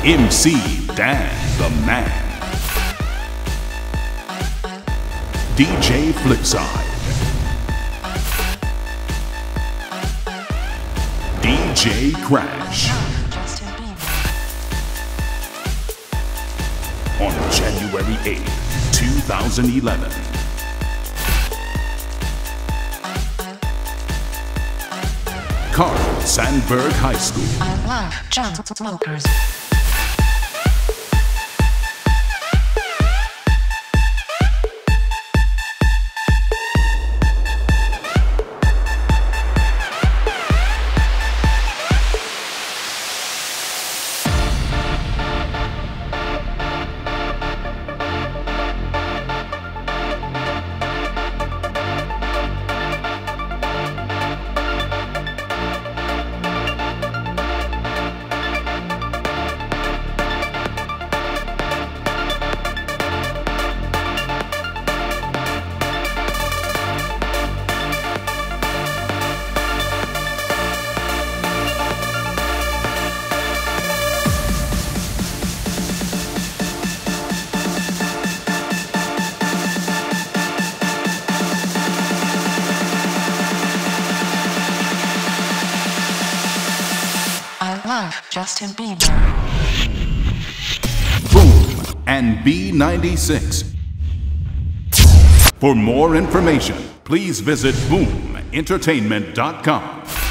MC Dan the Man, DJ Flipside, DJ Crash. On January 8th, 2011. Carl Sandburg High School. I love junk smokers. Justin Bieber. Boom and B96. For more information, please visit boomentertainment.com.